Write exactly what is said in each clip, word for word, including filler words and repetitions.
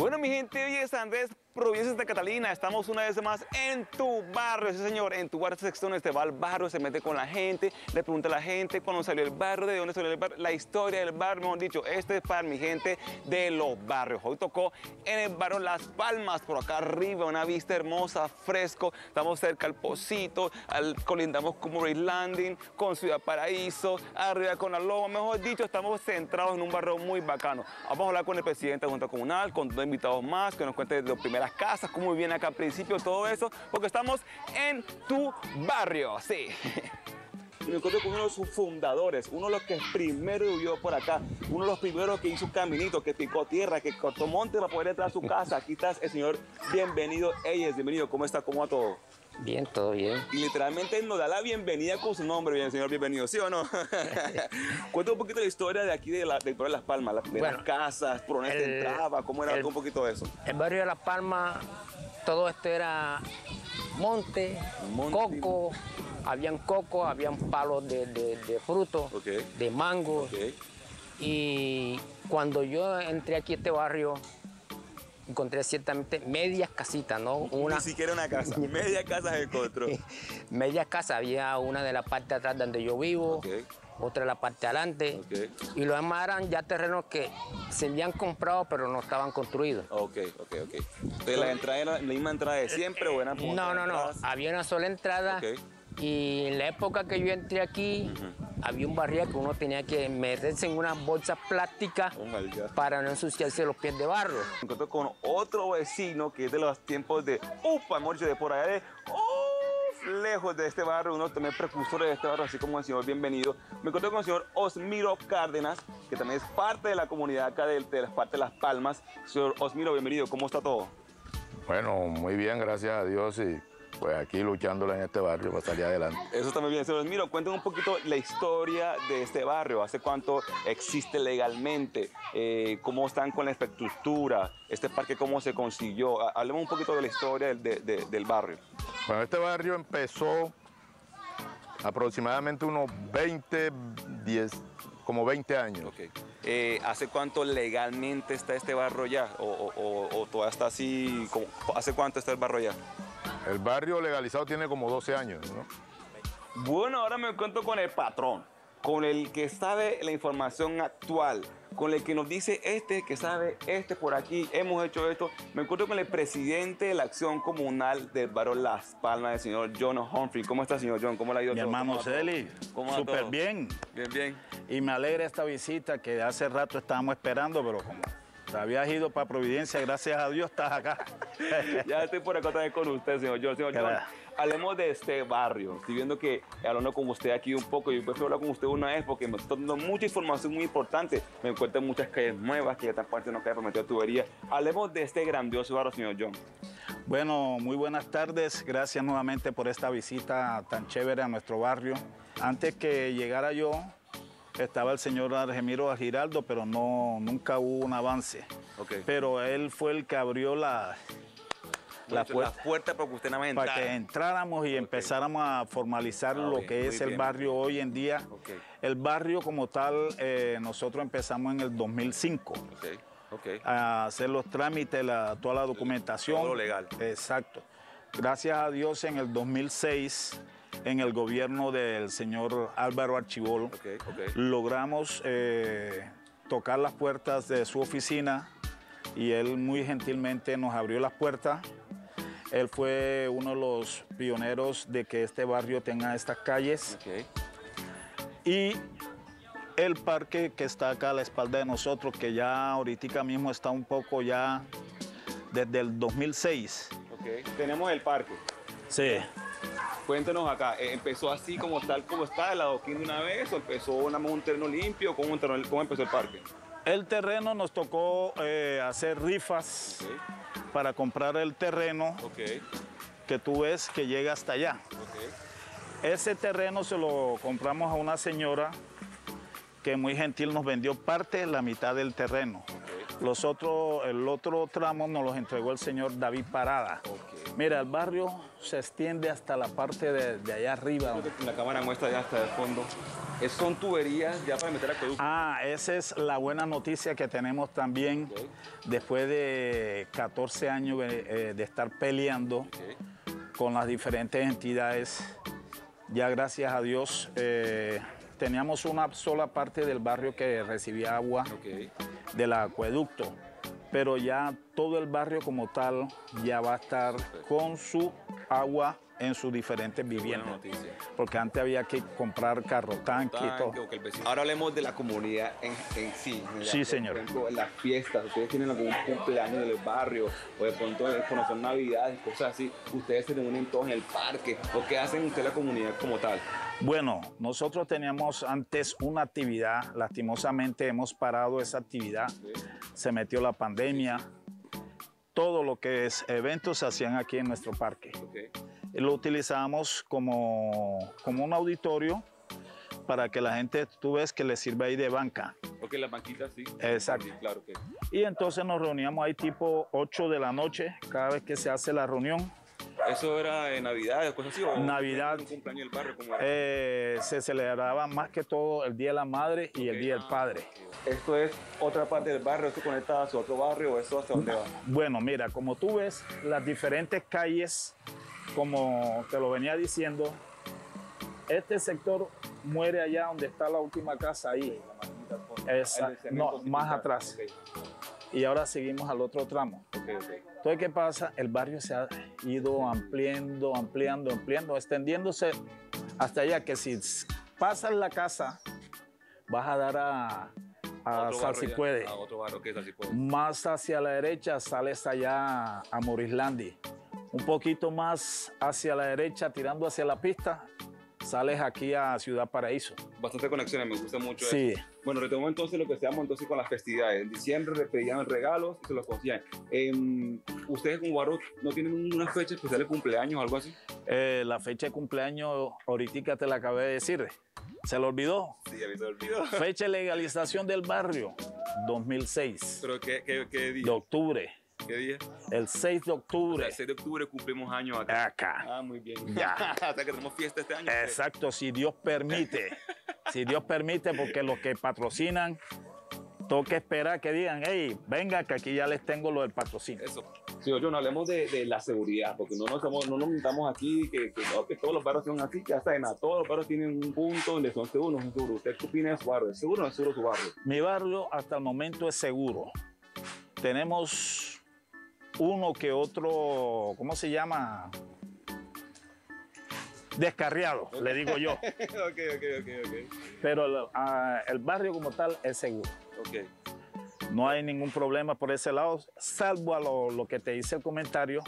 Bueno, mi gente, hoy es Andrés, Providencia de Catalina. Estamos una vez más en tu barrio, sí señor, en tu barrio sección. Este va al barrio, se mete con la gente, le pregunta a la gente cuándo salió el barrio, de dónde salió el barrio, la historia del barrio, mejor dicho. Este es para mi gente de los barrios. Hoy tocó en el barrio Las Palmas, por acá arriba, una vista hermosa, fresco. Estamos cerca al Pocito, al, colindamos con Murray Landing, con Ciudad Paraíso, arriba con la Loma. Mejor dicho, estamos centrados en un barrio muy bacano. Vamos a hablar con el presidente de la Junta Comunal, con dos invitados más, que nos cuente de las primeras casas, cómo vivían acá al principio, todo eso, porque estamos en tu barrio, sí. Y me encuentro con uno de sus fundadores, uno de los que primero vivió por acá, uno de los primeros que hizo un caminito, que picó tierra, que cortó monte para poder entrar a su casa. Aquí está el señor Bienvenido Eyes. Bienvenido, ¿cómo está? ¿Cómo va todo? Bien, todo bien. Y literalmente nos da la bienvenida con su nombre, bien, señor Bienvenido, ¿sí o no? Cuenta un poquito la historia de aquí, de la, del barrio de Las Palmas, la, de bueno, las casas, por dónde se entraba, cómo era el, un poquito de eso. El barrio de Las Palmas, todo esto era monte, monte. coco, habían coco, habían palos de, de, de frutos, okay. de mango. Okay. Y cuando yo entré aquí a este barrio, encontré ciertamente medias casitas, ¿no? Una, Ni siquiera una casa, medias casas encontró. Medias casas, había una de la parte de atrás donde yo vivo, okay. otra de la parte de adelante, okay. y los demás eran ya terrenos que se habían comprado pero no estaban construidos. Ok, ok, ok. Entonces, ¿la entrada era la misma entrada de siempre o eran como No, no, no, había una sola entrada. Okay. Y en la época que yo entré aquí, uh-huh. había un barrio que uno tenía que meterse en unas bolsas plásticas oh para no ensuciarse los pies de barro. Me encontré con otro vecino que es de los tiempos de Upa, Morcho, de por allá de uf, lejos de este barrio, uno también precursor de este barrio, así como el señor Bienvenido. Me encontré con el señor Osmiro Cárdenas, que también es parte de la comunidad acá de, de la parte de Las Palmas. Señor Osmiro, bienvenido, ¿cómo está todo? Bueno, muy bien, gracias a Dios, y pues aquí luchándola en este barrio para salir adelante. Eso está muy bien. Señor Osmiro, cuéntenos un poquito la historia de este barrio. ¿Hace cuánto existe legalmente? Eh, ¿Cómo están con la infraestructura? ¿Este parque cómo se consiguió? Hablemos un poquito de la historia de, de, del barrio. Bueno, este barrio empezó aproximadamente unos veinte, diez, como veinte años. Okay. Eh, ¿Hace cuánto legalmente está este barrio ya? ¿O, o, o, o todavía está así? Como, ¿hace cuánto está el barrio ya? El barrio legalizado tiene como doce años, ¿no? Bueno, ahora me encuentro con el patrón, con el que sabe la información actual, con el que nos dice este que sabe, este por aquí, hemos hecho esto. Me encuentro con el presidente de la acción comunal del barrio Las Palmas, el señor John Humphrey. ¿Cómo está, señor John? ¿Cómo le ha ido Mi todo? hermano Celi, súper bien. Bien, bien. Y me alegra esta visita que hace rato estábamos esperando, pero como te habías ido para Providencia, gracias a Dios estás acá. Ya estoy por acá también con usted, señor John. Señor John, hablemos de este barrio. Estoy viendo que hablando con usted aquí un poco, yo prefiero hablar con usted una vez porque me está dando mucha información muy importante. Me encuentro en muchas calles nuevas que ya están parte de una calle prometida tubería. Hablemos de este grandioso barrio, señor John. Bueno, muy buenas tardes. Gracias nuevamente por esta visita tan chévere a nuestro barrio. Antes que llegara yo, estaba el señor Argemiro Giraldo, pero no, nunca hubo un avance. Okay. Pero él fue el que abrió la, la, puerta, la puerta para que usted no para que entráramos y okay. empezáramos a formalizar ah, lo bien, que es el bien, barrio hoy en día. Okay. El barrio como tal, eh, nosotros empezamos en el dos mil cinco. Okay. Okay. A hacer los trámites, la, toda la documentación. Todo lo legal. Exacto. Gracias a Dios en el dos mil seis, en el gobierno del señor Álvaro Archibol, okay, okay. logramos eh, tocar las puertas de su oficina y él muy gentilmente nos abrió las puertas. Él fue uno de los pioneros de que este barrio tenga estas calles. Okay. Y el parque que está acá a la espalda de nosotros, que ya ahorita mismo está un poco ya desde el dos mil seis. Okay. Tenemos el parque. Sí. Cuéntenos acá, ¿empezó así como tal como está, el adoquín de una vez, o empezó una, un terreno limpio? ¿Cómo, un terreno, ¿Cómo empezó el parque? El terreno nos tocó eh, hacer rifas okay. para comprar el terreno okay. que tú ves que llega hasta allá. Okay. Ese terreno se lo compramos a una señora que muy gentil nos vendió parte, la mitad del terreno. Okay. Los otros, el otro tramo nos los entregó el señor David Parada. Okay. Mira, el barrio se extiende hasta la parte de, de allá arriba. La cámara muestra ya hasta el fondo. Esas son tuberías ya para meter acueducto. Ah, esa es la buena noticia que tenemos también. Okay. Después de catorce años de, de estar peleando okay. con las diferentes entidades, ya gracias a Dios eh, teníamos una sola parte del barrio que recibía agua okay. del acueducto, pero ya todo el barrio como tal ya va a estar okay. con su agua en sus diferentes viviendas, porque antes había que comprar carro tanque y todo. Ahora hablemos de la comunidad en, en sí. Sí, señor. Por ejemplo, en las fiestas, ustedes tienen algún cumpleaños del barrio, o de pronto conocer navidades, cosas así, ustedes se reúnen todos en el parque, o qué hacen ustedes la comunidad como tal. Bueno, nosotros teníamos antes una actividad, lastimosamente hemos parado esa actividad, okay. se metió la pandemia, todo lo que es eventos se hacían aquí en nuestro parque. Okay. Lo utilizamos como, como un auditorio para que la gente, tú ves que le sirve ahí de banca. Ok, las banquitas sí. Exacto. Sí, claro que. Y entonces nos reuníamos ahí tipo ocho de la noche, cada vez que se hace la reunión. ¿Eso era en Navidad, cosas así? ¿O Navidad. ¿Un cumpleaños del barrio? ¿Cómo era? Eh, se celebraba más que todo el Día de la Madre y okay. el Día del Padre. ¿Esto es otra parte del barrio? ¿Esto conecta a su otro barrio o esto hasta dónde va? Bueno, mira, como tú ves, las diferentes calles, como te lo venía diciendo, este sector muere allá donde está la última casa ahí. Esa, no, más atrás. Okay. Y ahora seguimos al otro tramo. Okay, okay. Entonces, ¿qué pasa? El barrio se ha ido ampliando, ampliando, ampliando, extendiéndose hasta allá, que si pasas la casa, vas a dar a, a Salsipuede. A otro barrio que es Salsipuede. Más hacia la derecha sales allá a Morislandi. Un poquito más hacia la derecha, tirando hacia la pista, sales aquí a Ciudad Paraíso. Bastante conexiones, me gusta mucho sí. eso. Bueno, retomamos entonces lo que seamos entonces con las festividades. En diciembre le pedían regalos y se los conseguían. Eh, ¿Ustedes como barrio no tienen una fecha especial de cumpleaños o algo así? Eh, la fecha de cumpleaños, ahorita te la acabé de decir. ¿Se lo olvidó? Sí, a mí se lo olvidó. Fecha de legalización del barrio, dos mil seis. ¿Pero qué, qué, qué día? De octubre. ¿Qué día? El seis de octubre. O sea, el seis de octubre cumplimos años acá. Acá. Ah, muy bien. Ya. O sea, que tenemos fiesta este año. Exacto, si Dios permite. Si Dios permite, porque los que patrocinan, toca esperar que digan, hey, venga, que aquí ya les tengo lo del patrocinio. Eso. Sí, John, hablemos de, de la seguridad, porque no nos, somos, no nos montamos aquí, que, que, no, que todos los barrios son así, que hasta en nada. Todos los barrios tienen un punto donde son seguros, son seguros. ¿Usted qué opina de su barrio? ¿Es seguro o no es seguro su barrio? Mi barrio hasta el momento es seguro. Tenemos uno que otro, ¿cómo se llama? Descarriado, okay. le digo yo. okay, okay, okay, okay. Pero uh, el barrio como tal es seguro. Okay. No hay ningún problema por ese lado, salvo a lo, lo que te hice el comentario,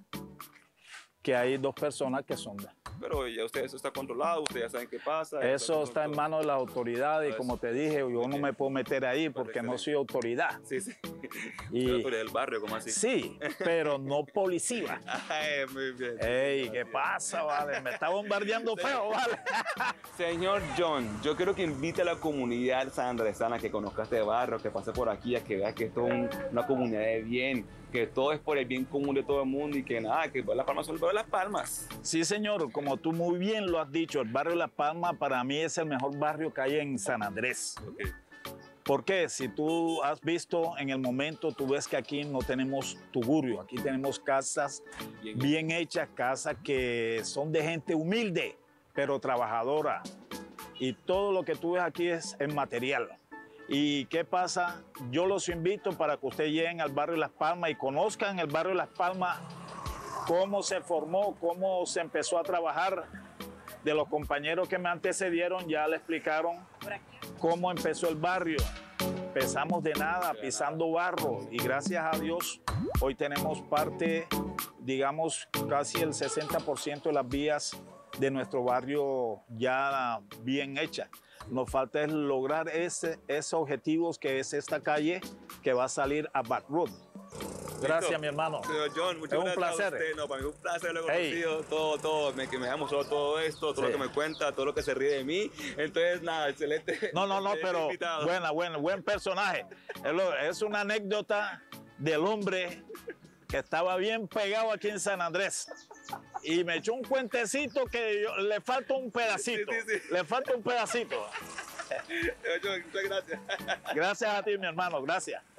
que hay dos personas que son... Pero ya usted, eso está controlado, ustedes ya saben qué pasa. Eso está, está en manos de las autoridades y como te dije, yo okay. no me puedo meter ahí porque no soy autoridad. Sí, sí. Y, autoridad del barrio, ¿cómo así? Sí, pero no policía. Ay, muy bien. Ey, ¿qué pasa, vale? Me está bombardeando feo, vale. Señor John, yo quiero que invite a la comunidad sanandresana que conozca este barrio, que pase por aquí, a que vea que esto es un, una comunidad de bien, que todo es por el bien común de todo el mundo y que nada, que Las Palmas son el barrio de Las Palmas. Sí, señor, como tú muy bien lo has dicho, el barrio de Las Palmas para mí es el mejor barrio que hay en San Andrés. Okay. ¿Por qué? Si tú has visto en el momento, tú ves que aquí no tenemos tugurio, aquí tenemos casas bien, bien hechas, casas que son de gente humilde, pero trabajadora. Y todo lo que tú ves aquí es en material. ¿Y qué pasa? Yo los invito para que ustedes lleguen al barrio de Las Palmas y conozcan el barrio de Las Palmas, cómo se formó, cómo se empezó a trabajar. De los compañeros que me antecedieron ya le explicaron cómo empezó el barrio. Empezamos de nada, pisando barro y gracias a Dios hoy tenemos parte, digamos, casi el sesenta por ciento de las vías de nuestro barrio ya bien hechas. Nos falta es lograr ese, esos objetivos que es esta calle que va a salir a Back Road. Gracias, mi hermano. Señor John, muchas es un gracias placer. a usted. No, para mí es un placer haberlo conocido. Hey. Todo, todo, me, que me haya mostrado todo esto, todo sí. lo que me cuenta, todo lo que se ríe de mí. Entonces, nada, excelente. No, no, no, pero invitado. buena, buena, buen personaje. Es una anécdota del hombre que estaba bien pegado aquí en San Andrés. y me echó un cuentecito que yo, le falta un pedacito. Sí, sí, sí. Le falta un pedacito. Muchas gracias. Gracias a ti, mi hermano, gracias.